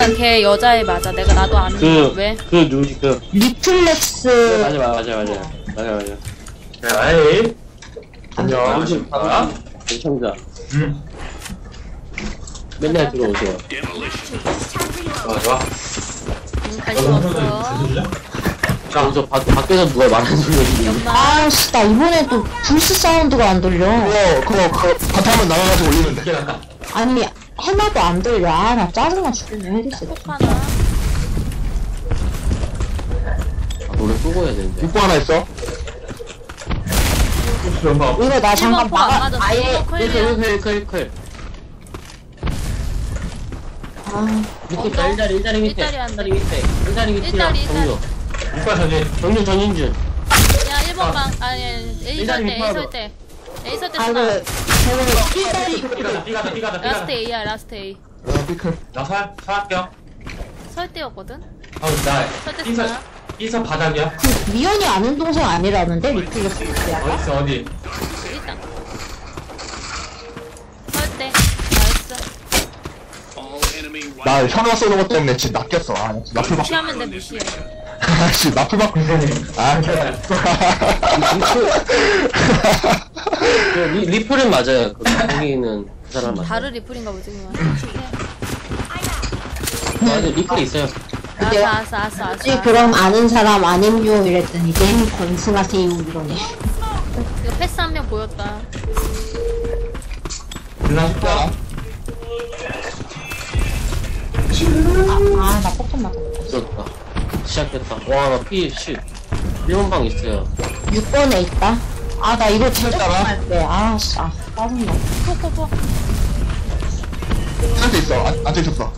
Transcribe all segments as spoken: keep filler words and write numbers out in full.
걔 여자애 맞아. 내가 나도 아는 그, 왜? 그 누구지 그 리플렉스. 맞아 맞아 맞아 맞아 맞아 아이. 안녕 안녕. 아? 시청자 응. 맨날 들어오세요 좋아, 좋아. 응, 관심 없어. 자 여기서 밖- 밖에서 누가 말하는 소리 들리니 연마. 아씨, 나 이번에 또 불스 사운드가 안 들려. 그거 그거 그거 바탕만 나가가지고 올리면 돼. 이게 낫다. 아니, 해놔도 안 들려. 아, 나 짜증나 죽겠네. 헤드셋. 폭하나. 아, 노래 끄고 해야 되는데 육구 하나 있어. 연마. 이거 나 잠깐 포안 막아. 맞았어. 아예. 이거 클리어. 클클클클 아, 밑에 있다 일자리 일자리 밑에 일자리 안 돼. 일자리 밑에 일자리 밑에 일자리, 일자리. 정유 육과 전진. 정유 전인준 야, 일 번방. 아니, 아니, A 일단은 설 때, A 밑으로 설 때. A 설 때 아, 쓰나. 그, 제가 일자리. 삐가다, 삐가다, 삐가다, 라스트 삐가다. A야, 라스트 A. 아, 피클. 나 살, 살게요. 설 때였거든? 어, 나, 설때 삐서, 쓰나? 삐서 바닥이야. 그, 미연이 아는 동생 아니라는데? 리플렉스. 어딨어, 어디? 일단. 설 때. 나이스. 나 현아 쏘는 것 때문에 지금 낚였어. 아, 나풀 받고. 무시하면 돼, 무시해. 아씨, 나풀 받고. 아, 그 리, 리플은 맞아요 그 거기는 그 사람 맞아요 다르 리플인가 보지, 그만. 맞아 리플이 있어요 알았어, 알았어, 알았어, 혹시 알았어. 그럼 아는 사람 아님요 이랬더니 게임 건승하세요 이러네. 이거 패스 한 명 보였다. 불나 싶다. 아, 나 폭탄 맞았다. 들었다 시작됐다 와나 피 십 일 번 방 있어요 육 번에 있다. 아, 나 이거 진짜 했잖아. 할 때. 아, 씨, 아, 짜증나. 포포포. 앉아 있어. 앉- 앉아 있었어.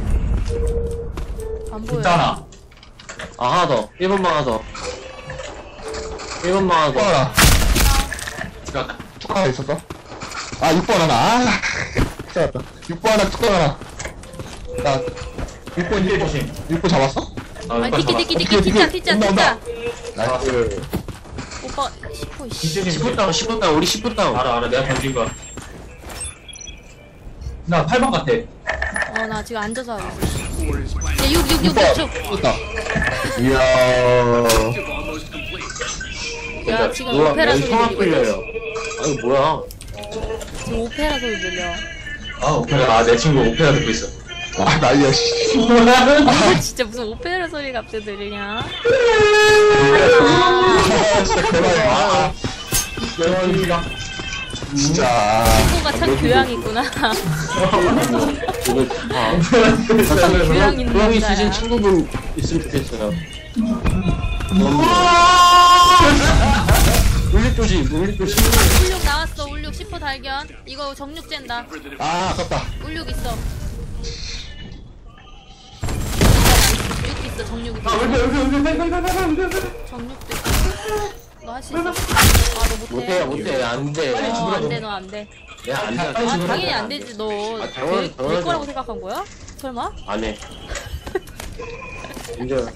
안 보여. 있잖아. 아 하나 더 일 번 방 하나 더 일 번 방 하나 축구 더 하나. 죽었다. 축구 하나 있었어. 아, 육 번 하나. 아, 찾았다. 육 번 하나, 축구 하나. 나 육 번, 뒤에 육 번, 조심. 육 번 잡았어? 아, 아니, 육과 티키, 잡았어. 티키, 티키, 티자, 티자, 온다, 티자. 나이스. 오빠, 십 호, 씨. 뒤조심. 십 분 다운 십 분 다운 우리 십 분 다운 알아, 알아. 내가 던진 거야. 나 팔 번 같아. 어, 나 지금 앉아서 하고 있어. 야, 육, 육, 육, 육 번. 육 초. 됐다. 이야. 야, 지금 뭐야, 오페라 여기 소리 성악 들리고 있어. 들려요 아니 뭐야 지금 오페라 소리 들려. 아, 오페라. 아, 내 친구 오페라 듣고 있어. 아, 나이야, 씨. 이거 진짜 무슨 오페라 소리 갑자기 들리냐? 아, 진짜 개발이야. 대박이다. 진짜. 친구가 참 교양 있구나. 이거 아 교양 있는 교양 남자야. 있으신 친구분 있으면 좋겠어요 너무 물리 조심 물리 조심 울육 나왔어. 울육 십 호 달견. 이거 정육 쨘다. 아, 아깝다. 울육 있어. 육 있어. 정육 있어. 아, 여기, 여기, 여기, 여기, 여기, 여기, 여기, 여기. 정육도 있어. 너 할 수 있어. 아, 너 못해. 못해요 못해 안돼 어, 안 돼, 너 안 돼. 내가 안돼 아, 당연히 안 되지. 너 아, 될, 당연- 될 당연하죠. 거라고 생각한 거야? 설마? 안해 인정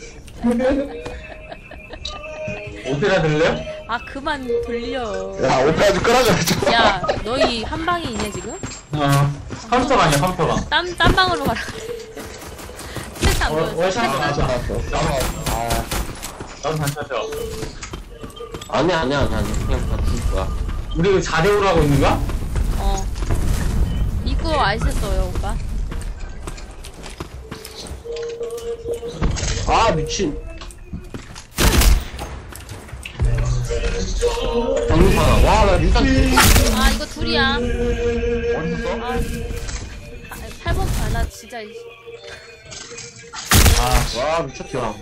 오페라 들려요? 아, 그만 돌려. 야, 오페라 좀 끌어줘야죠. 야, 너희 한 방이 있네 지금? 어. 컴퓨터가 아니야, 컴퓨터가. 딴, 딴 방으로 가라. 패스 안 어, 보였어. 월샷 패스? 나왔어. 나왔어. 아, 나도 단차죠. 아니야 아니야 아니야 그냥 다 죽을 거야 우리 사 대 오로 하고 있는 거야? 어. 입구 아시겠어요, 오빠? 아 미친 정리사나 와나 일단 아, 이거 둘이야. 어디 있어? 아, 팔 번, 아, 나 진짜. 이- 와 미쳤다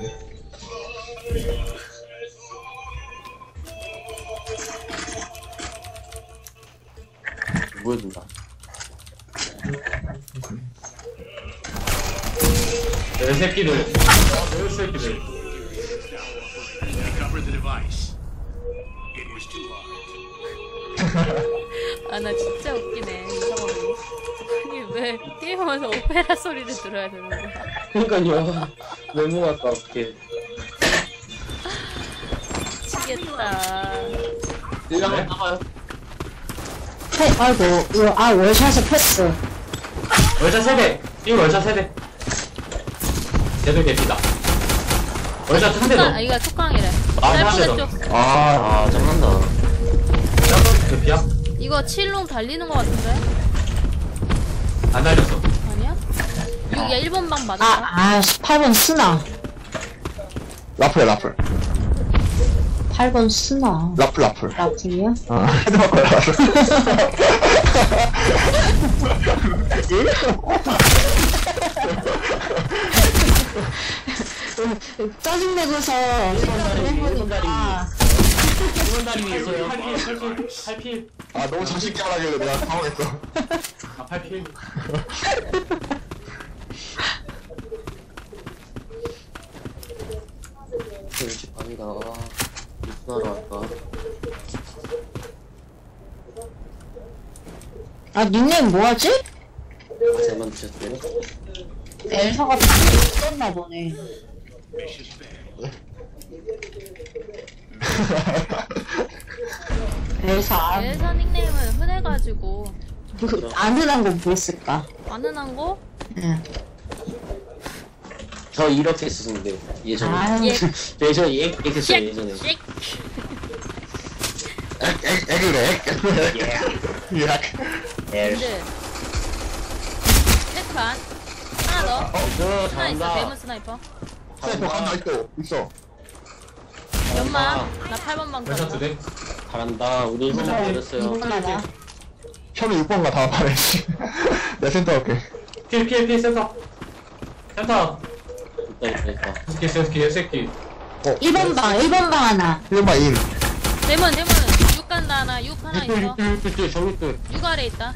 보여준다 내 새끼들. 아, 내 새끼들. Cover the device. It was too hard. 아, 나 진짜 웃기네, 이 상황이. 아니, 왜 게임하면서 오페라 소리를 들어야 되는 거야? 그니까요 너무 아까 어떻게 미치겠다. 일랑 나가요 패, 아이고, 이거, 아, 월샷에 패스. 월차 세 대. 이 월차 세 대. 쟤도 개피다. 월샷 한 아, 대도. 이거 촉강이래. 아, 짤포대 맞아. 쪽. 아, 아, 짱난다. 짤포대 개피야? 이거 칠롱 달리는 거 같은데? 안 달렸어. 아니야? 여기가 일 번 방 맞아. 아, 아, 팔 번 스나. 라플이야, 라플. 팔 번 스나. 라플, 라플. 라플이야? 어, 헤드마커 라플. 짜증내고서 해보니까 이번 다리 위에 있어요. 팔 필, 팔 필, 팔 필. 아, 너무 자신있게 말하길래 내가 당황했어. 아, 팔 필. 일찍 반이다. 아, 무슨 하러 할까? 아 닉네임 뭐하지? 아, 잘만 드셨어요? 엘사가 썼나 보네. Vicious bang. 엘사 엘사 닉네임은 흔해가지고. 안 흔한 거 뭐 있을까? 안 흔한 거? 응. 저 이렇게 쓰는데, 예전에. 아유, 예. 저 예전에 예- 이렇게 했어요, 쉑! 예전에. 쉑! 액, 액, 액을 액. 예. 근데. 체크한. 하나 더. 어, 저 하나 있어. 잘한다. 대문 스나이퍼. 스나이퍼 하나 있어. 있어. 연마. 나 팔 번 방 월샷 두 간다. 대. 잘한다. 우리 일본 잘 버렸어요. 하나. 현우 육 번가 다음 판에, 씨. 내 센터 할게. 필, 필, 필, 센터. 센터. 있다, 있다, 있다. 새끼, 새끼, 새끼. 일 번 방, 일 번 방 하나. 일 번만 인. 대문, 대문. 육 간다 하나. 육 하나 육돌, 있어. 육돌, 육돌, 정육돌. 육 아래 있다.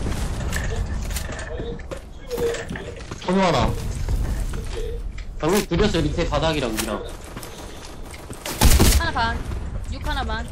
현우 하나. 정육 둘이었어요, 밑에 바닥이랑 위랑. 하나 반. 육 하나 반.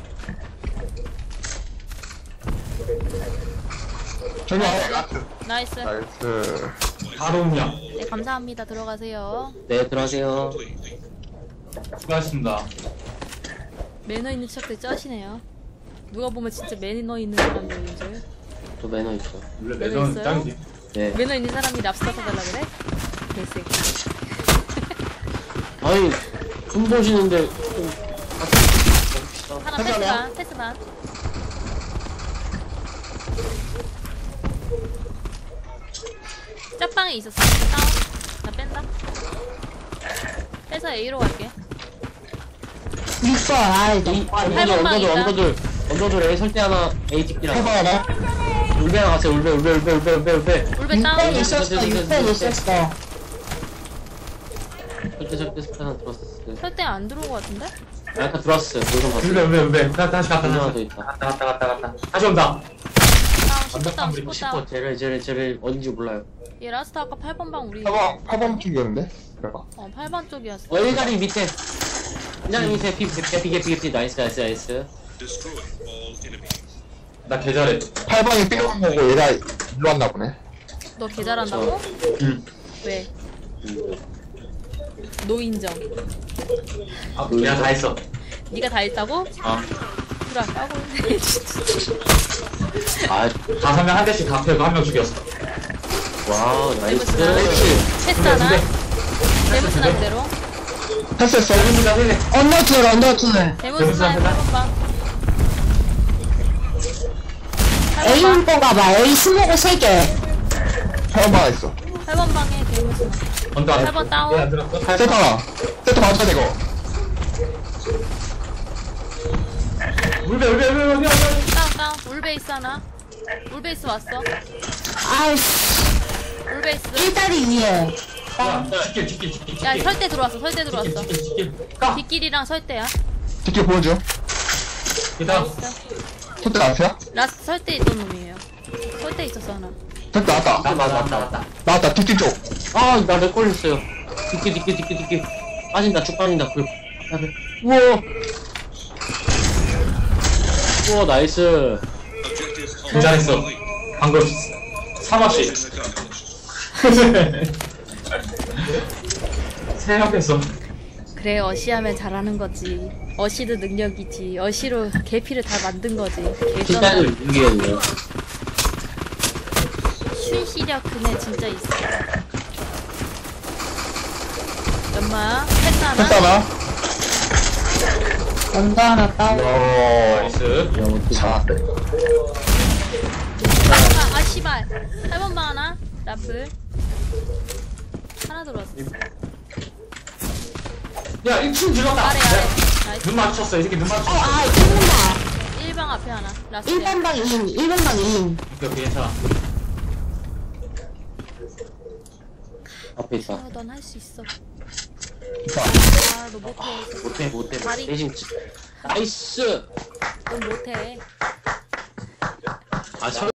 현우 하나. 라트. 나이스. 나이스. 바로 음량. 네, 감사합니다. 들어가세요. 네, 들어가세요. 수고하셨습니다. 매너 있는 척들 쩌시네요. 누가 보면 진짜 매너 있는 사람들인 줄. 저 매너 있어. 원래 매너 매너는 있어요? 짱이지. 네. 매너 있는 사람이 랍스터 사달라 그래? 개새끼. 아니, 돈 보시는데, 좀, 같이 봅시다. 하나 패스 반, 패스 반. 짝방에 있었어. 다운. 나 뺀다. 빼서 A로 갈게. 육 번, 아이, 이, 너무 빨리. 팔 언더들, 번방 언더들, 있다. 언더들, 언더들 A 설때 하나, A 찍기랑. 해봐, 하나. 울베랑 가세요, 울베, 울베, 울베, 울베, 울베, 울베. 울베 육 번 다운이야. 있었어, 육 번 있었어. 설때, 설때, 설때 하나 들었었어요. 설때 안 들어온 거 같은데? 아, 아까 들어왔어요. 돌좀 울베, 봤어요. 울베, 울베. 다- 다시 갔다, 하나 다시 더 있다. 갔다, 갔다, 갔다, 갔다. 다시 온다. 다운, 십 번 다운, 완벽한 십 번 십 다운. 번, 쟤를, 쟤를, 쟤를 어딘지 몰라요. 얘 라스트 아까 팔 번 방 우리. 팔 번, 팔 번 쪽이었는데? 그래봐. 어, 팔 번 쪽이었어. 어, 일자리 밑에. 일자리 밑에, 피, 피, 피, 피, 피, 피, 나이스, 나이스, 나이스. Destroy all enemies. 나 개잘해. 팔 번이 삐져간 거고 얘가 일로 왔나 보네. 너 개 잘한다고? 응. 왜? 음, 노인정. 아, 내가 다 했어. 네가 다 했다고? 아, 그래, 까고 있네. 진짜. 아, 다섯 명 한 대씩 다 패고 한 명 죽였어. 와우, 나이스. 그렇지. 패스 하나. 데무스나 그대로. 패스했어. 세분이다, 세네. 언더 둘, 언더 둘. 데무스나 데무스나 팔 번 방. A 팔 번 번 가봐. A 스모그 세 개. 팔 번만 있어. 방. 팔 번 방에 데무스나. 언더 안 팔 번 했어. 다운. 얘안 들었어? 세터 하나. 세터 맞춰야 되고. 울베, 울베, 울베, 울베, 울베. 다운, 다운. 울베이스 하나. 울베이스 왔어. 아이씨, 울베이스. 일다리 위에. 야, 뒷길, 뒷길, 뒷길, 뒷길. 야, 설대 들어왔어. 설대 뒷길, 들어왔어. 뒷길, 뒷길. 까! 뒷길이랑 설대야. 뒷길 보여줘. 기다려. 나이스. 설대 아세요? 라스트 설대 있던 놈이에요. 설대 있었어, 하나. 설대 나왔다. 나, 맞다, 맞다, 맞다. 나왔다. 뒷길 쪽. 아, 나렉 걸렸어요. 뒷길, 뒷길, 뒷길, 뒷길. 빠진다, 쭉 빠진다. 그, 우와. 우와, 나이스. Objectives 개 잘했어. 방금 사마씨. accomplished. 생각했어. 그래, 어시하면 잘하는 거지. 어시도 능력이지. 어시로 계피를 다 만든 거지. 뒷단을 개쩐다. 이기겠네요. 춘시력 그네 진짜 있어. 엄마야? 펜 하나? 패스 하나. 언더 하나 따. 야, 나이스. 자, 아, 아, 씨발. 팔번방 하나? 라플. 하나 들어왔어. 야, 일 층 질렀다. 아래, 아래. 나이스. 눈 맞췄어. 이 새끼 눈 맞췄어. 아, 일 번 방. 일 방 앞에 하나. 라스트. 일 번 방 인, 일 번 방 인. 오케이, 오케이, 괜찮아. 앞에 있다. 아, 넌 할 수 있어. 자, 아, 너 못해. 못해, 못해. 다리. 대신, 치- 나이스! 넌 못해. 아, 저